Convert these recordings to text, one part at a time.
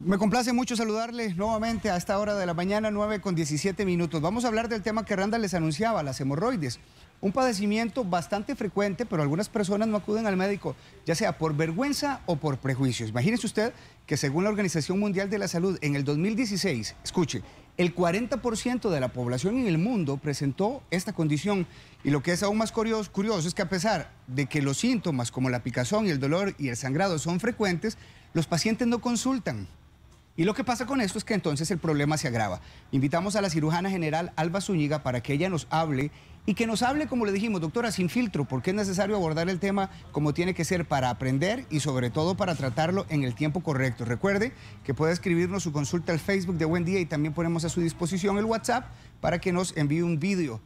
Me complace mucho saludarle nuevamente a esta hora de la mañana, 9:17. Vamos a hablar del tema que Randa les anunciaba, las hemorroides. Un padecimiento bastante frecuente, pero algunas personas no acuden al médico, ya sea por vergüenza o por prejuicios. Imagínese usted que según la Organización Mundial de la Salud, en el 2016, escuche, el 40% de la población en el mundo presentó esta condición. Y lo que es aún más curioso es que a pesar de que los síntomas como la picazón y el dolor y el sangrado son frecuentes, los pacientes no consultan. Y lo que pasa con esto es que entonces el problema se agrava. Invitamos a la cirujana general Alba Zúñiga para que ella nos hable y que nos hable, como le dijimos, doctora, sin filtro, porque es necesario abordar el tema como tiene que ser para aprender y sobre todo para tratarlo en el tiempo correcto. Recuerde que puede escribirnos su consulta al Facebook de Buen Día y también ponemos a su disposición el WhatsApp para que nos envíe un vídeo.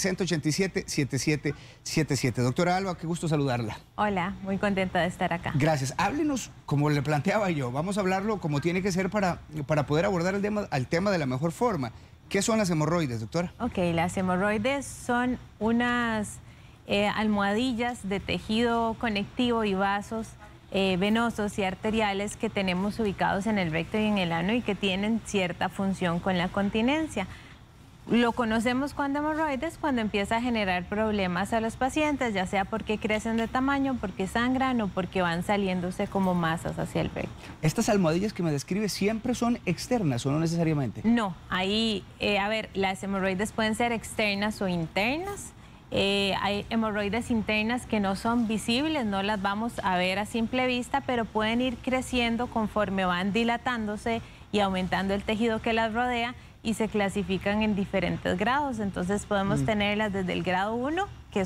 6087-7777. Doctora Alba, qué gusto saludarla. Hola, muy contenta de estar acá. Gracias. Háblenos, como le planteaba yo, vamos a hablarlo como tiene que ser para poder abordar el tema de la mejor forma. ¿Qué son las hemorroides, doctora? Ok, las hemorroides son unas almohadillas de tejido conectivo y vasos venosos y arteriales que tenemos ubicados en el recto y en el ano y que tienen cierta función con la continencia. Lo conocemos cuando hemorroides, cuando empieza a generar problemas a los pacientes, ya sea porque crecen de tamaño, porque sangran o porque van saliéndose como masas hacia el recto. ¿Estas almohadillas que me describe siempre son externas o no necesariamente? No, ahí, las hemorroides pueden ser externas o internas. Hay hemorroides internas que no son visibles, no las vamos a ver a simple vista, pero pueden ir creciendo conforme van dilatándose y aumentando el tejido que las rodea, y se clasifican en diferentes grados. Entonces podemos tenerlas desde el grado 1, que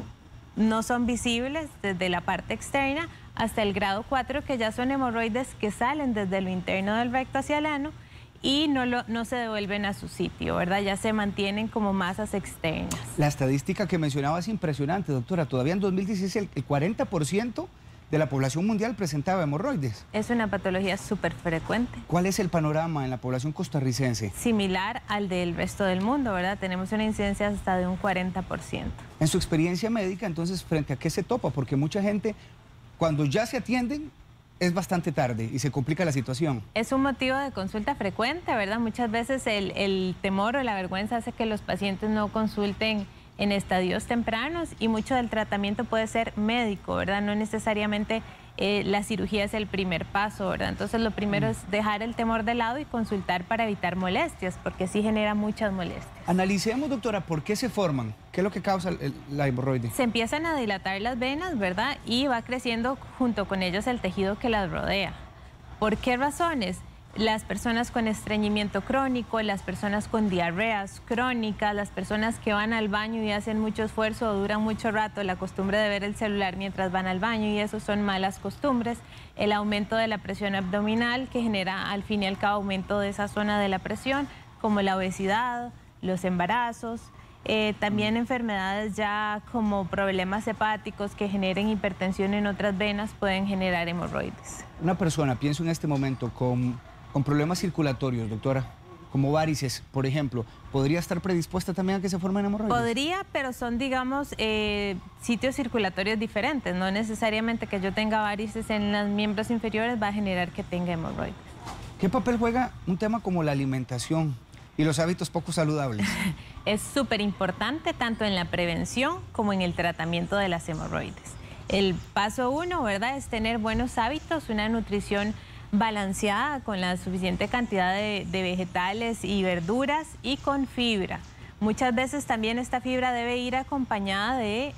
no son visibles desde la parte externa, hasta el grado 4, que ya son hemorroides que salen desde lo interno del recto hacia el ano y no se devuelven a su sitio, ¿verdad? Ya se mantienen como masas externas. La estadística que mencionaba es impresionante, doctora. Todavía en 2016 el 40% de la población mundial presentaba hemorroides. Es una patología súper frecuente. ¿Cuál es el panorama en la población costarricense? Similar al del resto del mundo, ¿verdad? Tenemos una incidencia hasta de un 40%. En su experiencia médica, entonces, ¿frente a qué se topa? Porque mucha gente, cuando ya se atienden, es bastante tarde y se complica la situación. Es un motivo de consulta frecuente, ¿verdad? Muchas veces el temor o la vergüenza hace que los pacientes no consulten en estadios tempranos, y mucho del tratamiento puede ser médico, ¿verdad? No necesariamente la cirugía es el primer paso, ¿verdad? Entonces lo primero es dejar el temor de lado y consultar para evitar molestias, porque sí genera muchas molestias. Analicemos, doctora, ¿por qué se forman? ¿Qué es lo que causa la hemorroide? Se empiezan a dilatar las venas, ¿verdad? Y va creciendo junto con ellos el tejido que las rodea. ¿Por qué razones? Las personas con estreñimiento crónico, las personas con diarreas crónicas, las personas que van al baño y hacen mucho esfuerzo o duran mucho rato, la costumbre de ver el celular mientras van al baño, y eso son malas costumbres. El aumento de la presión abdominal, que genera al fin y al cabo aumento de esa zona de la presión, como la obesidad, los embarazos. También enfermedades ya como problemas hepáticos que generen hipertensión en otras venas pueden generar hemorroides. Una persona, pienso en este momento, con problemas circulatorios, doctora, como varices, por ejemplo, ¿podría estar predispuesta también a que se formen hemorroides? Podría, pero son, digamos, sitios circulatorios diferentes. No necesariamente que yo tenga varices en los miembros inferiores va a generar que tenga hemorroides. ¿Qué papel juega un tema como la alimentación y los hábitos poco saludables? Es súper importante tanto en la prevención como en el tratamiento de las hemorroides. El paso 1, ¿verdad?, es tener buenos hábitos, una nutrición balanceada con la suficiente cantidad de vegetales y verduras y con fibra. Muchas veces también esta fibra debe ir acompañada de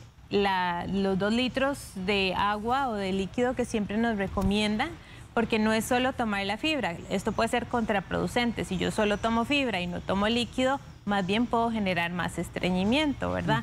los 2 litros de agua o de líquido que siempre nos recomiendan, porque no es solo tomar la fibra. Esto puede ser contraproducente. Si yo solo tomo fibra y no tomo líquido, más bien puedo generar más estreñimiento, ¿verdad?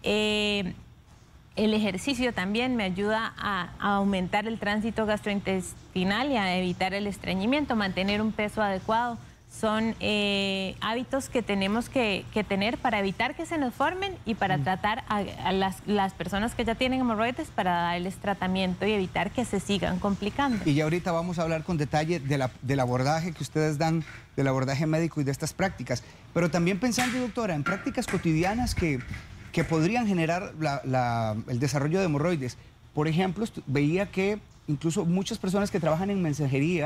El ejercicio también me ayuda a aumentar el tránsito gastrointestinal y a evitar el estreñimiento, mantener un peso adecuado. Son hábitos que tenemos que tener para evitar que se nos formen y para tratar a las personas que ya tienen hemorroides, para darles tratamiento y evitar que se sigan complicando. Y ya ahorita vamos a hablar con detalle del abordaje que ustedes dan, del abordaje médico y de estas prácticas. Pero también pensando, doctora, en prácticas cotidianas que podrían generar el desarrollo de hemorroides. Por ejemplo, veía que incluso muchas personas que trabajan en mensajería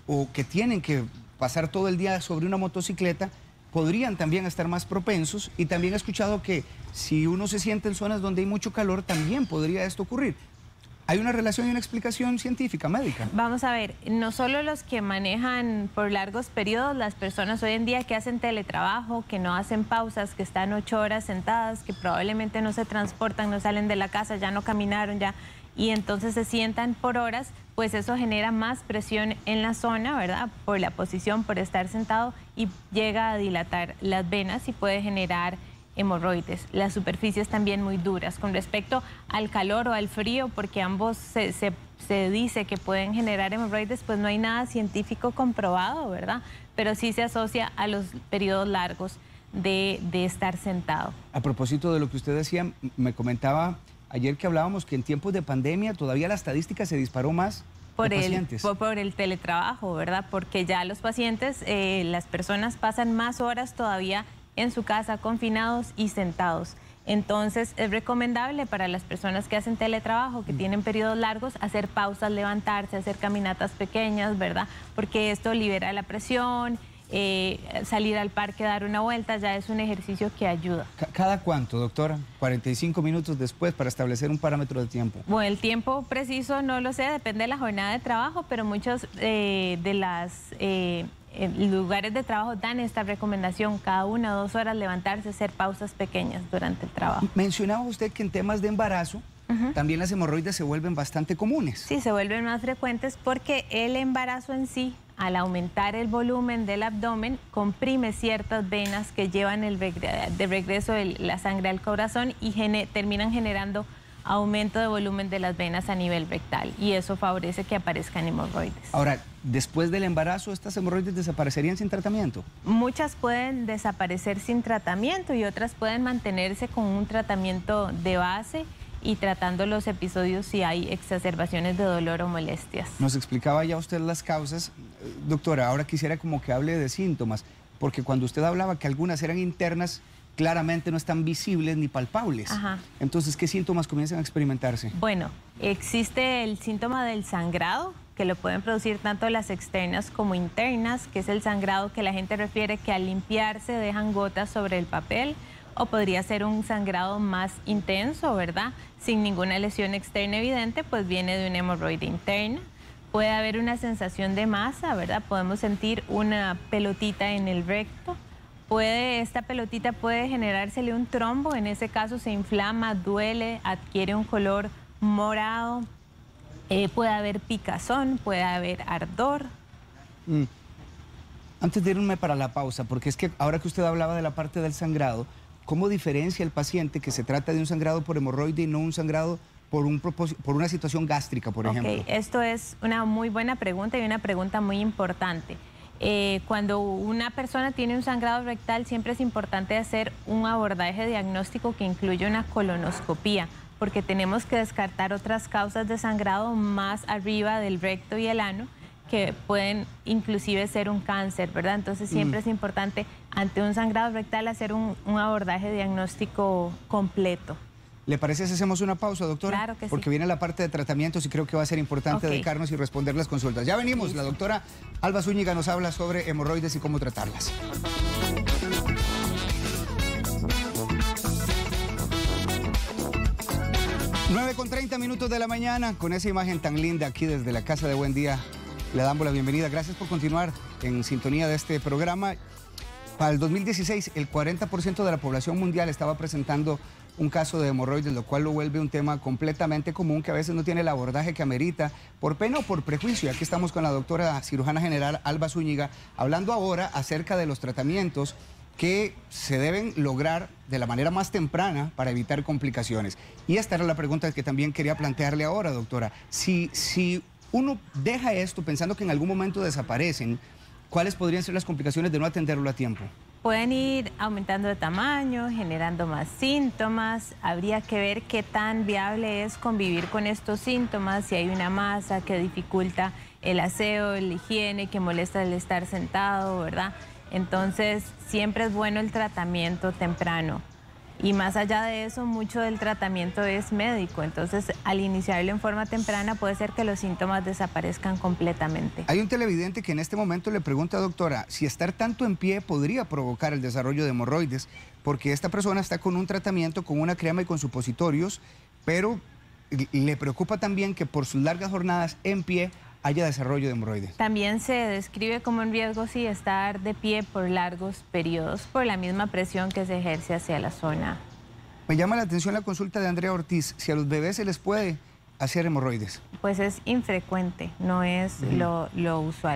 o que tienen que pasar todo el día sobre una motocicleta podrían también estar más propensos, y también he escuchado que si uno se siente en zonas donde hay mucho calor, también podría esto ocurrir. ¿Hay una relación y una explicación científica, médica? Vamos a ver, no solo los que manejan por largos periodos, las personas hoy en día que hacen teletrabajo, que no hacen pausas, que están 8 horas sentadas, que probablemente no se transportan, no salen de la casa, ya no caminaron, ya, y entonces se sientan por horas, pues eso genera más presión en la zona, ¿verdad? Por la posición, por estar sentado, y llega a dilatar las venas y puede generar hemorroides. Las superficies también muy duras. Con respecto al calor o al frío, porque ambos se dice que pueden generar hemorroides, pues no hay nada científico comprobado, ¿verdad? Pero sí se asocia a los periodos largos de estar sentado. A propósito de lo que usted decía, me comentaba ayer que hablábamos que en tiempos de pandemia todavía la estadística se disparó más por de pacientes. Por el teletrabajo, ¿verdad? Porque ya los pacientes, las personas pasan más horas todavía en su casa, confinados y sentados. Entonces es recomendable para las personas que hacen teletrabajo, que tienen periodos largos, hacer pausas, levantarse, hacer caminatas pequeñas, ¿verdad? Porque esto libera la presión. Salir al parque, dar una vuelta, ya es un ejercicio que ayuda. ¿Cada cuánto, doctora? 45 minutos después para establecer un parámetro de tiempo. Bueno, el tiempo preciso no lo sé, depende de la jornada de trabajo, pero muchos de los lugares de trabajo dan esta recomendación: cada 1 o 2 horas levantarse, hacer pausas pequeñas durante el trabajo. Mencionaba usted que en temas de embarazo también las hemorroides se vuelven bastante comunes. Sí, se vuelven más frecuentes porque el embarazo en sí, al aumentar el volumen del abdomen, comprime ciertas venas que llevan de regreso la sangre al corazón y terminan generando aumento de volumen de las venas a nivel rectal, y eso favorece que aparezcan hemorroides. Ahora, después del embarazo, ¿estas hemorroides desaparecerían sin tratamiento? Muchas pueden desaparecer sin tratamiento y otras pueden mantenerse con un tratamiento de base y tratando los episodios si hay exacerbaciones de dolor o molestias. Nos explicaba ya usted las causas. Doctora, ahora quisiera como que hable de síntomas, porque cuando usted hablaba que algunas eran internas, claramente no están visibles ni palpables. Ajá. Entonces, ¿qué síntomas comienzan a experimentarse? Bueno, existe el síntoma del sangrado, que lo pueden producir tanto las externas como internas, que es el sangrado que la gente refiere que al limpiarse dejan gotas sobre el papel, o podría ser un sangrado más intenso, ¿verdad? Sin ninguna lesión externa evidente, pues viene de una hemorroide interna. Puede haber una sensación de masa, ¿verdad? Podemos sentir una pelotita en el recto. Esta pelotita puede generársele un trombo, en ese caso se inflama, duele, adquiere un color morado. Puede haber picazón, puede haber ardor. Antes de irme para la pausa, porque es que ahora que usted hablaba de la parte del sangrado, ¿cómo diferencia el paciente que se trata de un sangrado por hemorroide y no un sangrado por una situación gástrica, por ejemplo? Ok, esto es una muy buena pregunta y una pregunta muy importante. Cuando una persona tiene un sangrado rectal, siempre es importante hacer un abordaje diagnóstico que incluye una colonoscopía, porque tenemos que descartar otras causas de sangrado más arriba del recto y el ano, que pueden inclusive ser un cáncer, ¿verdad? Entonces siempre es importante ante un sangrado rectal hacer un abordaje diagnóstico completo. ¿Le parece si hacemos una pausa, doctora? Claro que sí. Porque viene la parte de tratamientos y creo que va a ser importante dedicarnos y responder las consultas. Ya venimos, listo. La doctora Alba Zúñiga nos habla sobre hemorroides y cómo tratarlas. Con 30 minutos de la mañana, con esa imagen tan linda aquí desde la Casa de Buen Día, le damos la bienvenida. Gracias por continuar en sintonía de este programa. Para el 2016, el 40% de la población mundial estaba presentando un caso de hemorroides, lo cual lo vuelve un tema completamente común que a veces no tiene el abordaje que amerita por pena o por prejuicio. Y aquí estamos con la doctora cirujana general Alba Zúñiga, hablando ahora acerca de los tratamientos que se deben lograr de la manera más temprana para evitar complicaciones. Y esta era la pregunta que también quería plantearle ahora, doctora. Si uno deja esto pensando que en algún momento desaparecen, ¿cuáles podrían ser las complicaciones de no atenderlo a tiempo? Pueden ir aumentando de tamaño, generando más síntomas. Habría que ver qué tan viable es convivir con estos síntomas, si hay una masa que dificulta el aseo, la higiene, que molesta el estar sentado, ¿verdad? Entonces, siempre es bueno el tratamiento temprano. Y más allá de eso, mucho del tratamiento es médico. Entonces, al iniciarlo en forma temprana, puede ser que los síntomas desaparezcan completamente. Hay un televidente que en este momento le pregunta, doctora, si estar tanto en pie podría provocar el desarrollo de hemorroides, porque esta persona está con un tratamiento, con una crema y con supositorios, pero le preocupa también que por sus largas jornadas en pie haya desarrollo de hemorroides. También se describe como un riesgo, sí, estar de pie por largos periodos, por la misma presión que se ejerce hacia la zona. Me llama la atención la consulta de Andrea Ortiz, si a los bebés se les puede hacer hemorroides. Pues es infrecuente, no es lo usual.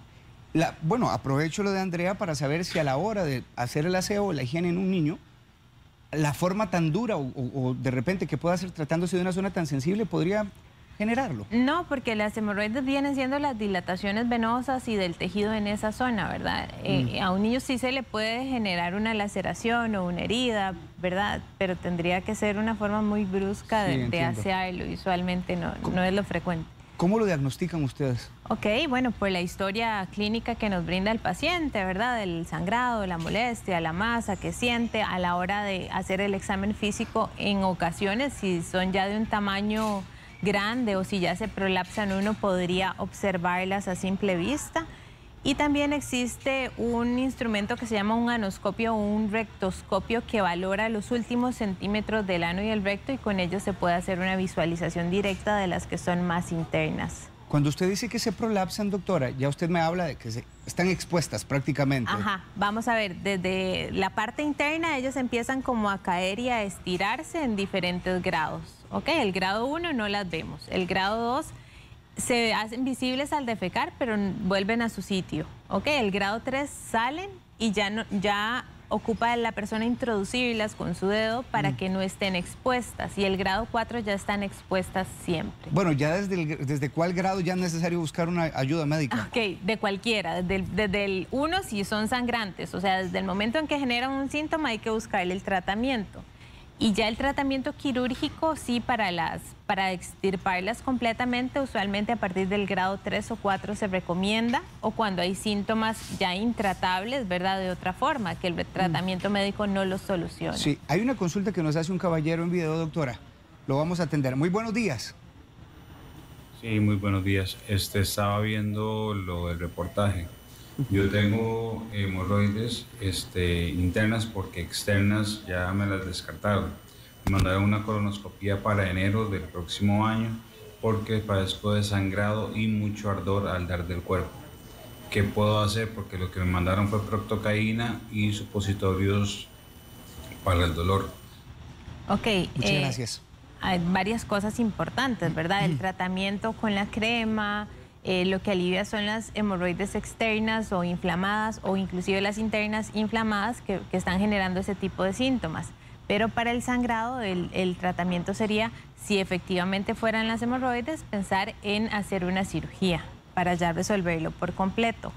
Bueno, aprovecho lo de Andrea para saber si a la hora de hacer el aseo o la higiene en un niño, la forma tan dura o de repente que pueda ser tratándose de una zona tan sensible podría generarlo. No, porque las hemorroides vienen siendo las dilataciones venosas y del tejido en esa zona, ¿verdad? A un niño sí se le puede generar una laceración o una herida, ¿verdad? Pero tendría que ser una forma muy brusca de asearlo. Usualmente no es lo frecuente. ¿Cómo lo diagnostican ustedes? Ok, bueno, por la historia clínica que nos brinda el paciente, ¿verdad? El sangrado, la molestia, la masa que siente a la hora de hacer el examen físico. En ocasiones, si son ya de un tamaño grande o si ya se prolapsan, uno podría observarlas a simple vista. Y también existe un instrumento que se llama un anoscopio o un rectoscopio que valora los últimos centímetros del ano y el recto, y con ello se puede hacer una visualización directa de las que son más internas. Cuando usted dice que se prolapsan, doctora, ya usted me habla de que están expuestas prácticamente. Ajá, vamos a ver, desde la parte interna ellos empiezan como a caer y a estirarse en diferentes grados. Ok, el grado 1 no las vemos, el grado 2 se hacen visibles al defecar, pero vuelven a su sitio. Ok, el grado 3 salen y ya ocupa la persona introducirlas con su dedo para que no estén expuestas. Y el grado 4 ya están expuestas siempre. Bueno, ya desde cuál grado ya es necesario buscar una ayuda médica. Ok, de cualquiera. Desde el 1 si son sangrantes. O sea, desde el momento en que generan un síntoma hay que buscarle el tratamiento. Y ya el tratamiento quirúrgico, sí, para extirparlas completamente, usualmente a partir del grado 3 o 4 se recomienda, o cuando hay síntomas ya intratables, ¿verdad? De otra forma, que el tratamiento médico no los soluciona. Sí, hay una consulta que nos hace un caballero en video, doctora. Lo vamos a atender. Muy buenos días. Sí, muy buenos días. Estaba viendo lo del reportaje. Yo tengo hemorroides internas porque externas ya me las descartaron. Me mandaron una colonoscopia para enero del próximo año porque padezco de sangrado y mucho ardor al dar del cuerpo. ¿Qué puedo hacer? Porque lo que me mandaron fue proctocaína y supositorios para el dolor. Ok. Muchas gracias. Hay varias cosas importantes, ¿verdad? El tratamiento con la crema. Lo que alivia son las hemorroides externas o inflamadas, o inclusive las internas inflamadas que están generando ese tipo de síntomas. Pero para el sangrado el tratamiento sería, si efectivamente fueran las hemorroides, pensar en hacer una cirugía para ya resolverlo por completo.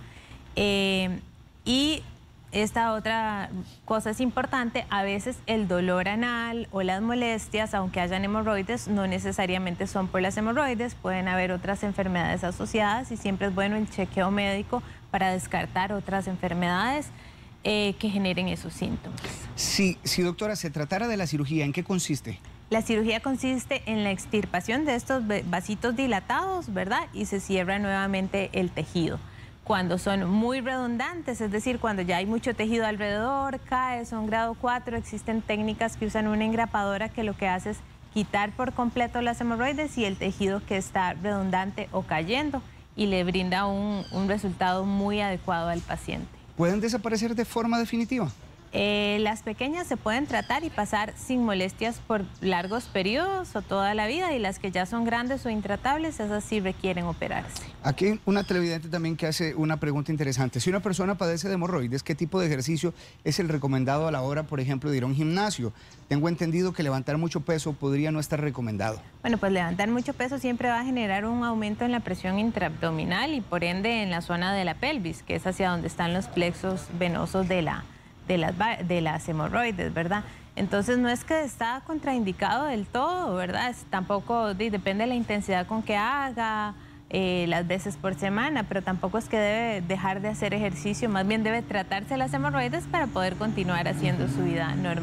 Y esta otra cosa es importante, a veces el dolor anal o las molestias, aunque hayan hemorroides, no necesariamente son por las hemorroides, pueden haber otras enfermedades asociadas y siempre es bueno el chequeo médico para descartar otras enfermedades que generen esos síntomas. Sí, doctora, se tratara de la cirugía, ¿en qué consiste? La cirugía consiste en la extirpación de estos vasitos dilatados, ¿verdad? Y se cierra nuevamente el tejido. Cuando son muy redundantes, es decir, cuando ya hay mucho tejido alrededor, cae, son grado 4, existen técnicas que usan una engrapadora que lo que hace es quitar por completo las hemorroides y el tejido que está redundante o cayendo, y le brinda un resultado muy adecuado al paciente. ¿Pueden desaparecer de forma definitiva? Las pequeñas se pueden tratar y pasar sin molestias por largos periodos o toda la vida, y las que ya son grandes o intratables, esas sí requieren operarse. Aquí hay una televidente también que hace una pregunta interesante. Si una persona padece de hemorroides, ¿qué tipo de ejercicio es el recomendado a la hora, por ejemplo, de ir a un gimnasio? Tengo entendido que levantar mucho peso podría no estar recomendado. Bueno, pues levantar mucho peso siempre va a generar un aumento en la presión intraabdominal y por ende en la zona de la pelvis, que es hacia donde están los plexos venosos de las hemorroides, ¿verdad? Entonces no es que está contraindicado del todo, ¿verdad? Tampoco depende de la intensidad con que haga, las veces por semana, pero tampoco es que debe dejar de hacer ejercicio, más bien debe tratarse las hemorroides para poder continuar haciendo su vida normal.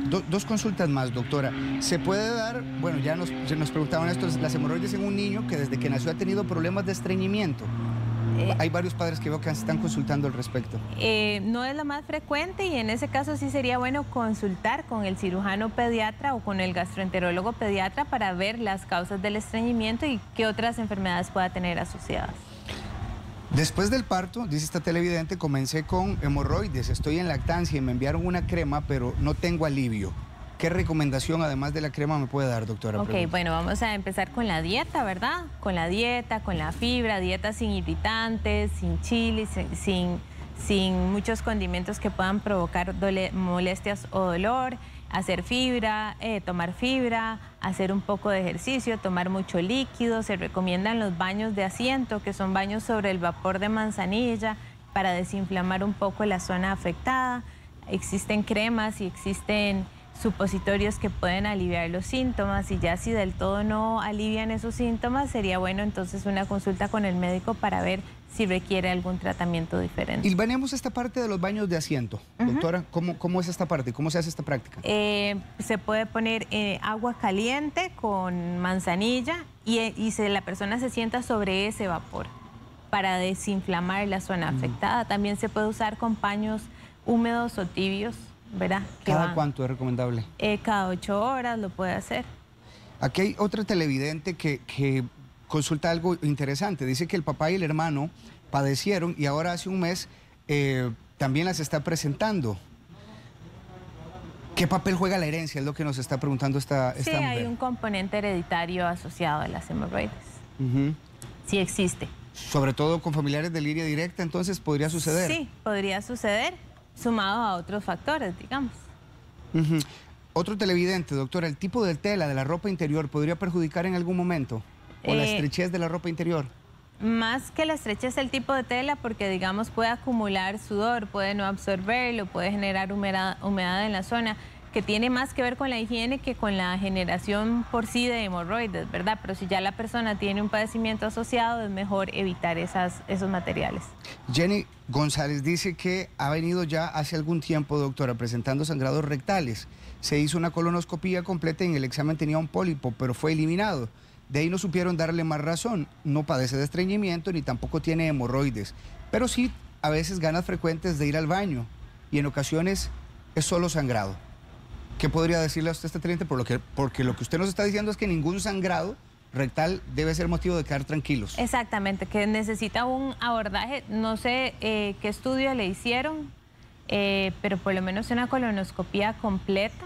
Dos consultas más, doctora. ¿Se puede dar, bueno, ya nos preguntaban esto, las hemorroides en un niño que desde que nació ha tenido problemas de estreñimiento? Hay varios padres que veo que están consultando al respecto. No es lo más frecuente y en ese caso sí sería bueno consultar con el cirujano pediatra o con el gastroenterólogo pediatra para ver las causas del estreñimiento y qué otras enfermedades pueda tener asociadas. Después del parto, dice esta televidente, comencé con hemorroides, estoy en lactancia y me enviaron una crema, pero no tengo alivio. ¿Qué recomendación, además de la crema, me puede dar, doctora? Ok, bueno, vamos a empezar con la dieta, ¿verdad? Con la dieta, con la fibra, dieta sin irritantes, sin chiles, sin muchos condimentos que puedan provocar molestias o dolor. Hacer fibra, tomar fibra, hacer un poco de ejercicio, tomar mucho líquido. Se recomiendan los baños de asiento, que son baños sobre el vapor de manzanilla, para desinflamar un poco la zona afectada. Existen cremas y existen supositorios que pueden aliviar los síntomas, y ya si del todo no alivian esos síntomas, sería bueno entonces una consulta con el médico para ver si requiere algún tratamiento diferente. Hilvanemos esta parte de los baños de asiento. Doctora, ¿cómo es esta parte? ¿Cómo se hace esta práctica? Se puede poner agua caliente con manzanilla y la persona se sienta sobre ese vapor para desinflamar la zona afectada. También se puede usar con paños húmedos o tibios, ¿verdad? ¿Cada cuánto es recomendable? Cada 8 horas lo puede hacer. Aquí hay otra televidente que consulta algo interesante. Dice que el papá y el hermano padecieron y ahora hace un mes también las está presentando. ¿Qué papel juega la herencia? Es lo que nos está preguntando esta mujer. Sí, hay un componente hereditario asociado a las hemorroides. Sí existe. Sobre todo con familiares de línea directa, entonces podría suceder. Sí, podría suceder, sumado a otros factores, digamos. Otro televidente, doctora, ¿el tipo de tela de la ropa interior podría perjudicar en algún momento? ¿O la estrechez de la ropa interior? Más que la estrechez, el tipo de tela, porque digamos puede acumular sudor, puede no absorberlo, puede generar humedad en la zona, que tiene más que ver con la higiene que con la generación por sí de hemorroides, ¿verdad? Pero si ya la persona tiene un padecimiento asociado, es mejor evitar esos materiales. Jenny González dice que ha venido ya hace algún tiempo, doctora, presentando sangrados rectales. Se hizo una colonoscopía completa y en el examen tenía un pólipo, pero fue eliminado. De ahí no supieron darle más razón. No padece de estreñimiento ni tampoco tiene hemorroides, pero sí a veces ganas frecuentes de ir al baño y en ocasiones es solo sangrado. ¿Qué podría decirle a usted este cliente? Porque lo que usted nos está diciendo es que ningún sangrado rectal debe ser motivo de quedar tranquilos. Exactamente, que necesita un abordaje. No sé qué estudio le hicieron, pero por lo menos una colonoscopía completa.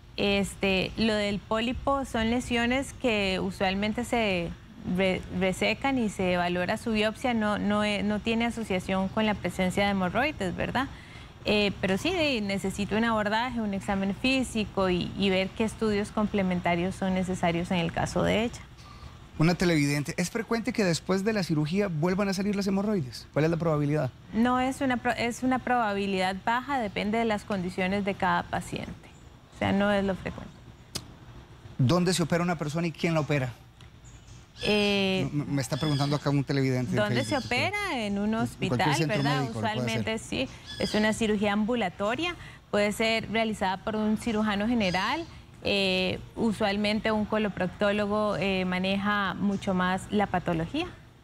Lo del pólipo son lesiones que usualmente se resecan y se valora su biopsia, no tiene asociación con la presencia de hemorroides, ¿verdad? Pero sí necesita un abordaje, un examen físico y ver qué estudios complementarios son necesarios en el caso de ella. Una televidente, ¿es frecuente que después de la cirugía vuelvan a salir las hemorroides? ¿Cuál es la probabilidad? No, es una probabilidad baja, depende de las condiciones de cada paciente. O sea, no es lo frecuente. ¿Dónde se opera una persona y quién la opera? Me está preguntando acá un televidente. ¿Dónde se opera? En un hospital, ¿verdad? Médico, usualmente sí. Es una cirugía ambulatoria. Puede ser realizada por un cirujano general. Usualmente un coloproctólogo maneja mucho más la patología.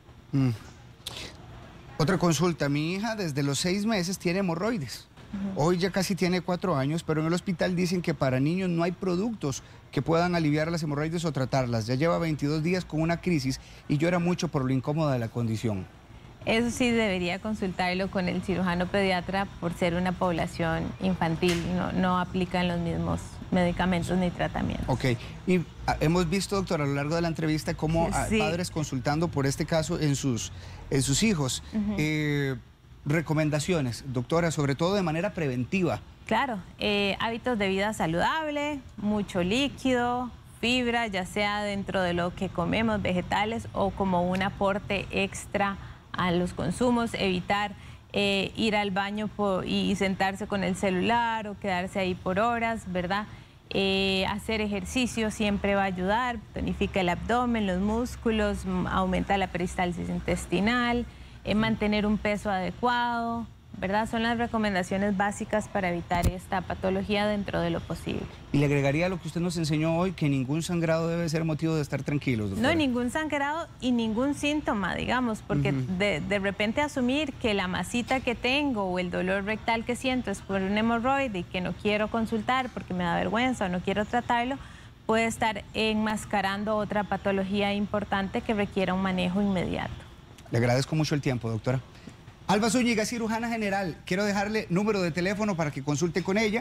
Otra consulta. Mi hija desde los 6 meses tiene hemorroides. Hoy ya casi tiene 4 años, pero en el hospital dicen que para niños no hay productos que puedan aliviar las hemorroides o tratarlas. Ya lleva 22 días con una crisis y llora mucho por lo incómoda de la condición. Eso sí debería consultarlo con el cirujano pediatra por ser una población infantil. No aplican los mismos medicamentos ni tratamientos. Ok. Y hemos visto, doctor, a lo largo de la entrevista cómo sí. Padres consultando por este caso en sus hijos. Recomendaciones, doctora, sobre todo de manera preventiva. Claro, hábitos de vida saludable, mucho líquido, fibra, ya sea dentro de lo que comemos, vegetales o como un aporte extra a los consumos, evitar ir al baño y sentarse con el celular o quedarse ahí por horas, ¿verdad? Hacer ejercicio siempre va a ayudar, tonifica el abdomen, los músculos, aumenta la peristalsis intestinal. Mantener un peso adecuado, ¿verdad? Son las recomendaciones básicas para evitar esta patología dentro de lo posible. Y le agregaría a lo que usted nos enseñó hoy, que ningún sangrado debe ser motivo de estar tranquilos, doctora. No, ningún sangrado y ningún síntoma, digamos, porque de repente asumir que la masita que tengo o el dolor rectal que siento es por un hemorroide y que no quiero consultar porque me da vergüenza o no quiero tratarlo, puede estar enmascarando otra patología importante que requiera un manejo inmediato. Le agradezco mucho el tiempo, doctora. Alba Zúñiga, cirujana general. Quiero dejarle número de teléfono para que consulte con ella,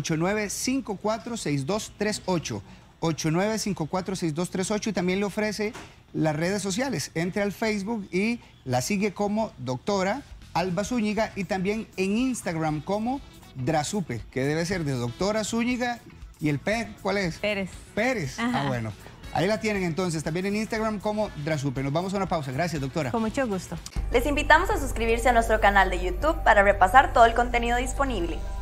8954-6238. 8954-6238, y también le ofrece las redes sociales. Entre al Facebook y la sigue como doctora Alba Zúñiga, y también en Instagram como Drasupe, que debe ser de doctora Zúñiga, y el P, ¿cuál es? Pérez. Pérez. Ajá. Ah, bueno. Ahí la tienen entonces, también en Instagram como Drasupe. Nos vamos a una pausa. Gracias, doctora. Con mucho gusto. Les invitamos a suscribirse a nuestro canal de YouTube para repasar todo el contenido disponible.